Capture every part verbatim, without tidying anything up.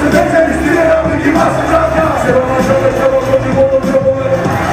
δεν ξέρεις τι είναι να μην κοιμάσαι βράδια. Σε ρομαζόμες και εγώ τον μόνο τρόπο με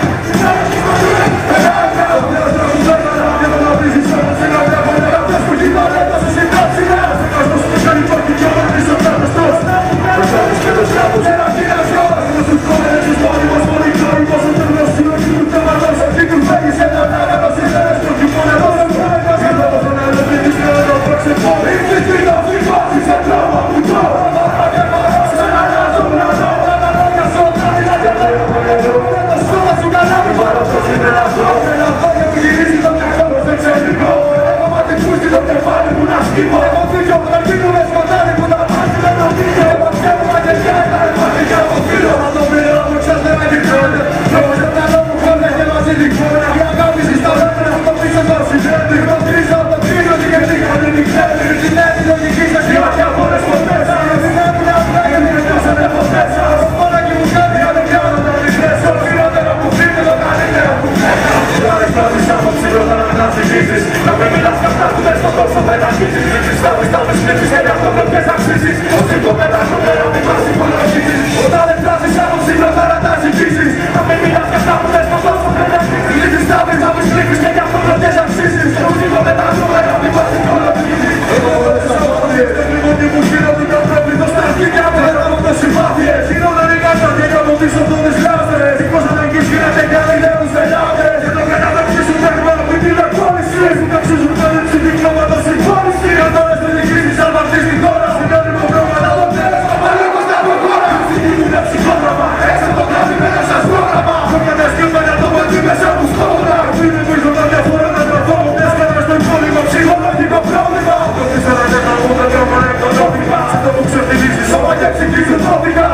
εγώ δίκιο που θα γίνουμε σκοτάδι που τα μάτια δεν το δίκιο. Εγώ ξέρω μαγεριά και τα ρεμάτια και από φίλο. Θα το πήρω μου ξέρεις δεν με δικαιώνεται. Λόγω στο μυαλό μου χώνες και μαζί δικαιώνε. Η αγάπη συσταλώνεται που το πίσω το συνδέεται. Εγώ τρίζω από το κρίνο και γιατί κανεί μην ξέρει. Την έτσι λογική σας η ματιά πολλές ποτές. Δεν έχουν αυτά και μην εκτώσετε ποτέ. Σας μόνα και μου κάνει για το πιάνω τα λιτρές. Το χειρότερο που φύγει το καλύτερο που φύγει. Λάρες πλάτης από ψηλότα να αναζυγίσεις. Να μην μιλάς κι αυτά που θες στο κόσμο δεν αρχίζεις. Στάβεις, στάβεις, πνίξεις και για αυτό ποιες αξίσεις. Ως τρίτο πέταχο πέρα μην μας υπολογίζεις. Όταν δεν φράσεις από ψηλότα να τα ζυγίσεις. Να μην μιλάς κι αυτά που θες στο κόσμο δεν αρχίζεις. Λύσεις, στάβεις, στάβεις, πνίξεις και για αυτό ποιες αξίσεις. Ως τρίτο πέταχο πέρα μην μας υπολογίζεις. Εγώ όλες τις απάντιες. Το πνιγόνι μου γύρω την ανθρώπινο στα αρχίδια μου. Πέρα από το συμπάθειες. Γύρω δεν είναι κάτι και από πίσω από τις λάστρες. Σηκώς αν αγγείς γίνεται καλή νέους ελιάδες. Και το καταδόξεις σου τέρμα από την τηλεκόνηση. Που ταξίζουν πέντε ψηφικλώματα συμφώνηση. Κατώρες δεν δικήσεις αν βαρτείς την χώρα. Συνόδημο πρόβλημα το τέλος. Παλεύω στα προχώρα. Στην είναι ψυχόδραμα. Έξω το κλάδι μέσα σας πρόγραμμα. Κόκκια σκύλματα το ποντί μέσα μου σκόβρα. Είναι πίσω τα διαφορά να τροφόμουν. Έσκανα στο υπόλοιπο ψυχολογικό πρόβλημα. Το τίσσερα και τα μούτα και ο μανέκτο νόμιμα. Σε το που ξεφτυλίζεις σώμα και ψυχίζουν τρόπικα.